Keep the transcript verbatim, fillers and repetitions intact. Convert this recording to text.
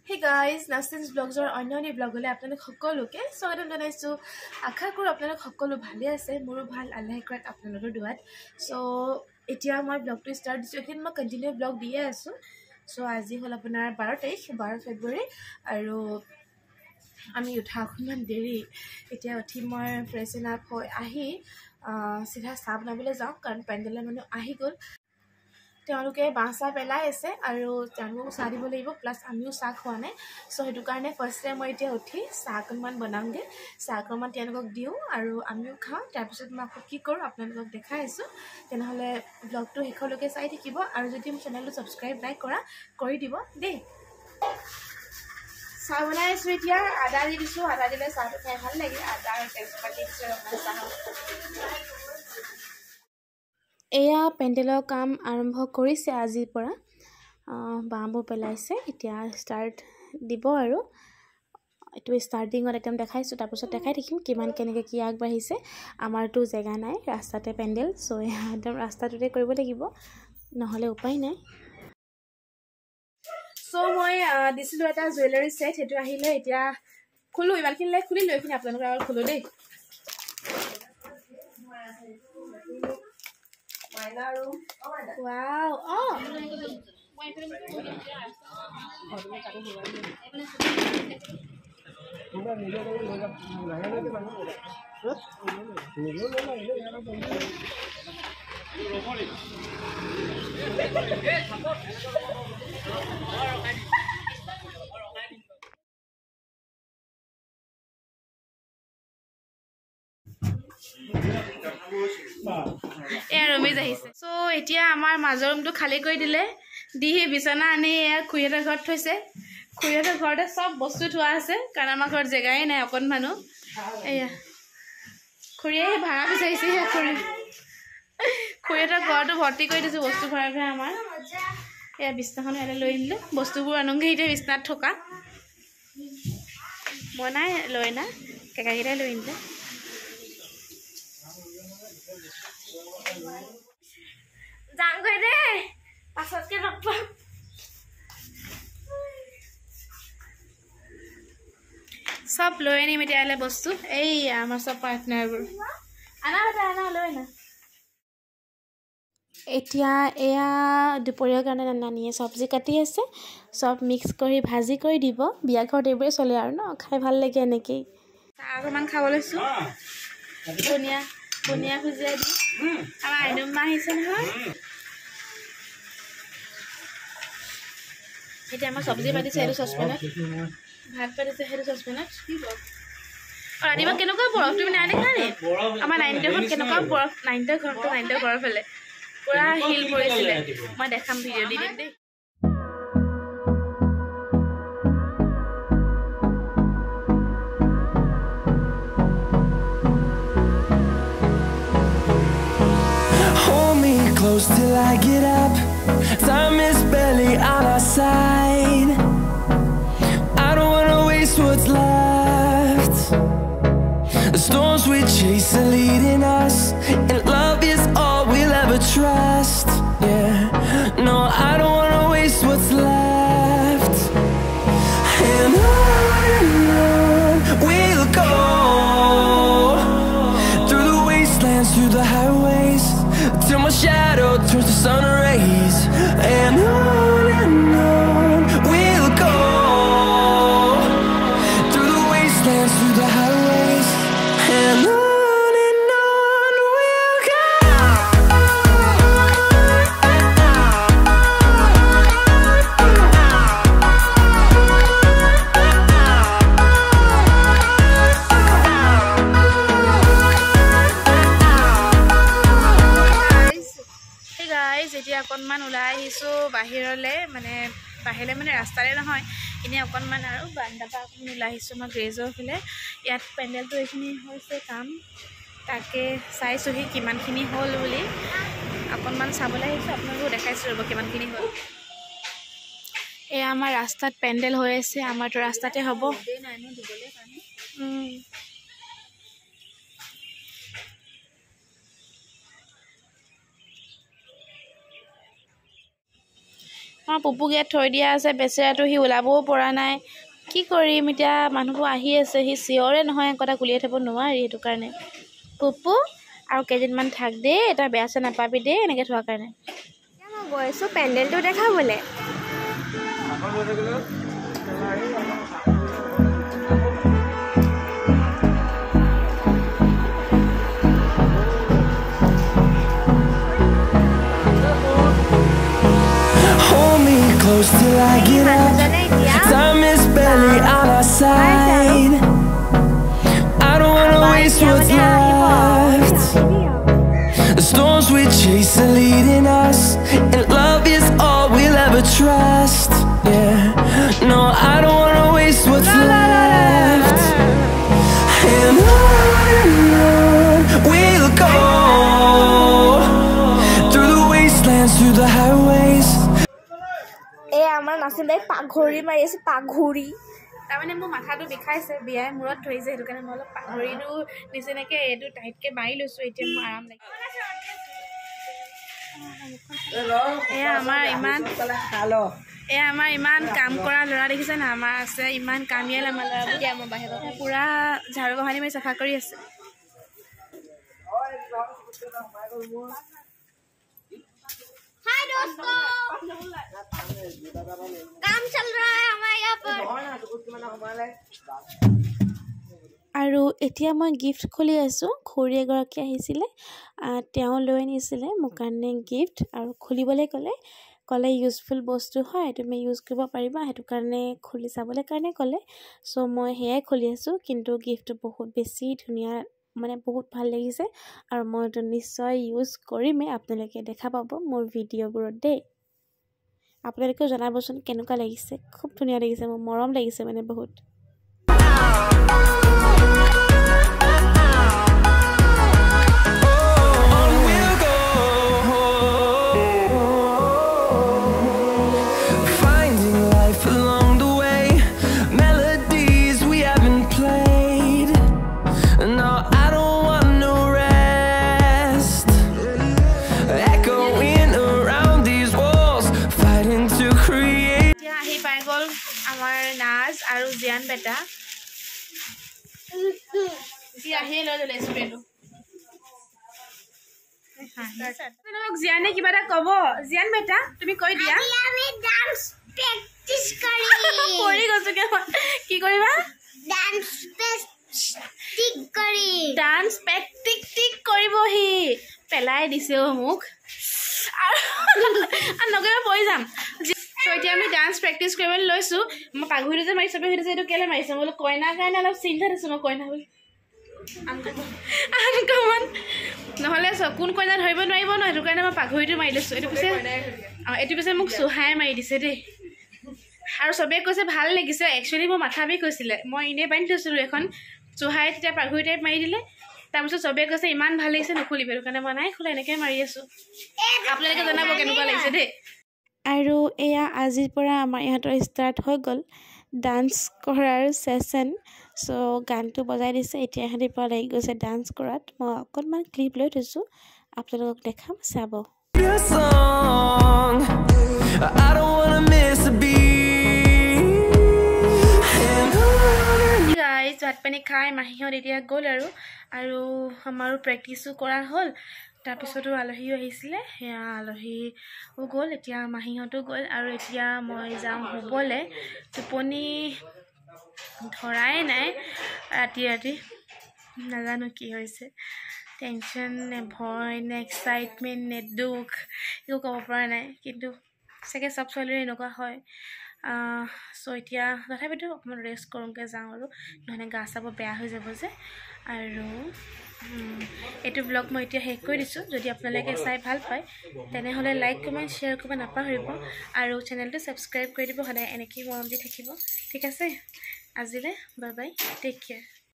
Hey guys, Nasrin's vlogs or onion vlog hole apnalok hokoloke swagotam janaisu. Akha koru apnalok hokolo bhale ase, moru bhal Allah krat apnalokor duat. So etia moi vlog to start disu, ekin moi continue vlog diye asu. So aji hol apunar twelve tarikh twelve February aru আমি উঠা অকণমান দেৰি এতিয়া উঠি মই freshener up হৈ আহি সিধা চাহ বনাবলৈ যাওঁ কাৰণ পেণ্ডেলৰ মানুহ আহি গ'ল তেওঁলোকে বাঁহ চাহ পেলাই আছে আৰু তেওঁলোকক চাহ দিব লাগিব প্লাছ আমিও চাহ খোৱা নাই চ' সেইটো কাৰণে ফাৰ্ষ্ট টাইম মই এতিয়া উঠি চাহ অকণমান বনাওঁগৈ চাহ অকণমান তেওঁলোকক দিওঁ আৰু আমিও খাওঁ তাৰপিছত মই আকৌ কি কৰোঁ আপোনালোকক দেখাই আছোঁ তেনেহ'লে ব্লগটো শেষলৈকে চাই থাকিব আৰু যদি মোৰ চেনেলটো ছাবস্ক্ৰাইব নাই কৰা কৰি দিব দেই চাহ বনাই আছোঁ এতিয়া আদা দি দিছোঁ আদা দিলে চাহটো খাই ভাল লাগে আদা আৰু তেজপাত দি দিছোঁ চাহ এয়া পেণ্ডেলৰ কাম আৰম্ভ কৰিছে আজিৰ পৰা বাঁহবোৰ পেলাইছে এতিয়া ষ্টাৰ্ট দিব আৰু এইটো ষ্টাৰ্টিঙত একদম দেখাইছোঁ তাৰপিছত দেখাই থাকিম কিমান কেনেকৈ কি আগবাঢ়িছে আমাৰতো জেগা নাই ৰাস্তাতে পেণ্ডেল চ' একদম ৰাস্তাটোতে কৰিব লাগিব নহ'লে উপায় নাই চ' মই দিছিলোঁ এটা জুৱেলাৰী ছেট সেইটো আহিলে এতিয়া খোলোঁ ইমানখিনিলৈ খুলিলোঁ এইখিনি আপোনালোকৰ আগত খোলোঁ দেই Wow! Oh! এয়া ৰমেশ আহিছে চ' এতিয়া আমাৰ মাজৰ ৰুমটো খালী কৰি দিলে দিহি বিচনা আনি এয়া খুৰীহঁতৰ ঘৰত থৈছে খুৰীহঁতৰ ঘৰতে চব বস্তু থোৱা আছে কাৰণ আমাৰ ঘৰত জেগাই নাই অকণ মানুহ এয়া খুৰীয়ে ভাড়া বিচাৰিছে সেয়া খুৰী খুৰীহঁতৰ ঘৰটো ভৰ্তি কৰি দিছোঁ বস্তু ভৰাই ভৰাই আমাৰ এয়া বিচনাখন ইয়ালৈ লৈ আনিলোঁ বস্তুবোৰ আনোগৈ এতিয়া বিচনাত থকা মই নাই লৈ না কেকাকেইটাই লৈ আনিলে যাংগৈ দেই পাছতকে লগ পাম চব লৈ আনিম এতিয়ালৈ বস্তু এই আমাৰ চব পাৰ্টনাৰবোৰ আনা বেটা আনা লৈ আনা এতিয়া এয়া দুপৰীয়াৰ কাৰণে নানিয়ে চব্জি কাটি আছে চব মিক্স কৰি ভাজি কৰি দিব বিয়া ঘৰত এইবোৰে চলে আৰু ন খাই ভাল লাগে এনেকেই চাহ অকণমান খাব লৈছোঁ ধনিয়া ধনিয়া ভুজিয়া দি আমাৰ আইনুম মা আহিছে নহয় এতিয়া আমাৰ চব্জি পাতিছে সেইটো চচপেনত ভাত পাতিছে সেইটো চচপেনত ৰাতিপুৱা কেনেকুৱা বৰফ তুমি নাই দেখা নে আমাৰ নাইনটিৰ ঘৰত কেনেকুৱা বৰফ নাইনটিৰ ঘৰটো নাইনটিৰ ঘৰৰ ফালে পুৰা শিল পৰিছিলে মই দেখাম ভিডিঅ' দি দিম দেই Close till I get up. Time is barely on our side. I don't wanna waste what's left. The storms we chase are leading us, and love is all we'll ever trust. Yeah, no, I don't wanna waste what's left. And on and on we'll go, through the wastelands, through the highways, till my shadow turns to sun rays. And on and on we'll go, through the wastelands, through the highways. And on and on we'll go. এতিয়া অকণমান ওলাই আহিছোঁ বাহিৰলৈ মানে বাহিৰলৈ মানে ৰাস্তালৈ নহয় এনেই অকণমান আৰু বাৰাণ্ডাৰ পৰা অকণমান ওলাই আহিছোঁ মই গ্ৰেজৰ ফালে ইয়াত পেণ্ডেলটো এইখিনি হৈছে কাম তাকে চাইছোঁহি কিমানখিনি হ'ল বুলি অকণমান চাবলৈ আহিছোঁ আপোনালোকেও দেখাইছোঁ ৰ'ব কিমানখিনি হ'ল এয়া আমাৰ ৰাস্তাত পেণ্ডেল হৈ আছে আমাৰতো ৰাস্তাতে হ'ব আমাৰ পুপুক ইয়াত থৈ দিয়া আছে বেচেৰাটো সি ওলাবও পৰা নাই কি কৰিম এতিয়া মানুহবোৰ আহি আছে সি চিঞৰে নহয় কথা কুলিয়াই থ'ব নোৱাৰি সেইটো কাৰণে পুপু আৰু কেইদিনমান থাক দেই এটা বেয়া চেয়া নাপাবি দেই এনেকৈ থোৱাৰ কাৰণে মই গৈছোঁ পেণ্ডেলটো দেখাবলৈ Close till I get up. Time is barely on our side. I don't wanna waste what's left. The storms we chase are leading us, and love is all we'll ever trust. Yeah, no, I don't wanna waste what's left. And on and on we'll go, through the wastelands, through the highways. এই আমাৰ নাচিন বাই পাঘৰি মাৰি আছে পাঘৰি তাৰমানে মোৰ মাথাটো বিষাইছে বিয়াই মূৰত ধৰিছে সেইটো কাৰণে মই অলপ পাঘৰিটো নিচিনাকৈ এইটো টাইটকৈ মাৰি লৈছোঁ এতিয়া মোৰ আৰাম লাগে এয়া আমাৰ ইমান এয়া আমাৰ ইমান কাম কৰা ল'ৰা দেখিছে না আমাৰ আছে ইমান কামিয়াল আমাৰ ল'ৰাবোৰ আমাৰ বাহিৰত পূৰা ঝাৰু বহানি মাৰি চাফা কৰি আছে हाय दोस्तों काम चल रहा है हमारे यहाँ पर আৰু এতিয়া মই গিফ্ট খুলি আছোঁ খুৰী এগৰাকী আহিছিলে তেওঁ লৈ আনিছিলে মোৰ কাৰণে গিফ্ট আৰু খুলিবলৈ ক'লে ক'লে ইউজফুল বস্তু হয় তুমি ইউজ কৰিব পাৰিবা সেইটো কাৰণে খুলি চাবলৈ কাৰণে ক'লে চ' মই সেয়াই খুলি আছোঁ কিন্তু গিফ্টটো বহুত বেছি ধুনীয়া মানে বহুত ভাল লাগিছে আৰু মই এইটো নিশ্চয় ইউজ কৰিমেই আপোনালোকে দেখা পাব মোৰ ভিডিঅ'বোৰত দেই আপোনালোকেও জনাবচোন কেনেকুৱা লাগিছে খুব ধুনীয়া লাগিছে মোৰ মৰম লাগিছে মানে বহুত আৰু জিয়ান বেটা কি আহি লৈ দিলে স্প্ৰেটো তোমাক জিয়ানে কিবা এটা ক'ব জিয়ান বেটা তুমি কৈ দিয়া আমি ডান্স প্ৰেক্টিছ কৰি কৰি গৈছো কি কৰিবা ডান্স প্ৰেক্টিছ কৰি ডান্স প্ৰেক্টিছ টিক কৰিবহি পেলাই দিছে অ মোক আৰু নগৰে পৰি যাম So এতিয়া আমি ডান্স প্ৰেক্টিছ কৰিবলৈ লৈছোঁ মই পাঘুৰিটো যে মাৰিছোঁ সেইটো এইটো কেলে মাৰিছোঁ বোলো কইনাৰ কাৰণে অলপ চিন্তা দিছোঁ মই কইনা বুলি আনকমন নহ'লে কোন কইনা ধৰিব নোৱাৰিব ন সেইটো কাৰণে মই পাঘুৰিটো মাৰি লৈছোঁ এইটো পিছে অঁ এইটো পিছে মোক চুহাই মাৰি দিছে দেই আৰু চবেই কৈছে ভাল লাগিছে একচুৱেলি মোৰ মাথা বিষ কৈছিলে মই এনেই বান্ধি থৈছিলোঁ এখন চুহাই তেতিয়া পাঘুৰি টাইপ মাৰি দিলে তাৰপিছত চবেই কৈছে ইমান ভাল লাগিছে নুখুলিবি সেইটো কাৰণে মই নাই খোলা এনেকৈ মাৰি আছোঁ আপোনালোকে জনাব কেনেকুৱা লাগিছে দেই আৰু এয়া আজিৰ পৰা আমাৰ ইহঁতৰ ষ্টাৰ্ট হৈ গ'ল ডান্স কৰাৰ ছেশ্যন চ' গানটো বজাই দিছে এতিয়া ইহঁতিৰ পৰা লাগি গৈছে ডান্স কৰাত মই অকণমান ক্লিপ লৈ থৈছোঁ আপোনালোকক দেখাম চাব গাইজ ভাত পানী খাই মাহীহঁত এতিয়া গ'ল আৰু আৰু আমাৰো প্ৰেক্টিছো কৰা হ'ল তাৰপিছতো আলহীও আহিছিলে সেয়া আলহীও গ'ল এতিয়া মাহীহঁতো গ'ল আৰু এতিয়া মই যাম শুবলৈ টোপনি ধৰাই নাই ৰাতি ৰাতি নাজানো কি হৈছে টেনশ্যন নে ভয় নে এক্সাইটমেণ্ট নে দুখ একো ক'ব পৰা নাই কিন্তু চাগে চব ছোৱালীৰে এনেকুৱা হয় চ' এতিয়া তথাপিতো অকণমান ৰেষ্ট কৰোঁকৈ যাওঁ আৰু নহ'লে গা চাব বেয়া হৈ যাব যে আৰু এইটো ব্লগ মই এতিয়া শেষ কৰি দিছোঁ যদি আপোনালোকে চাই ভাল পায় তেনেহ'লে লাইক কমেণ্ট শ্বেয়াৰ কৰিব নাপাহৰিব আৰু চেনেলটো ছাবস্ক্ৰাইব কৰি দিব সদায় এনেকৈয়ে মৰম দি থাকিব ঠিক আছে আজিলৈ বাই বাই টেক কেয়াৰ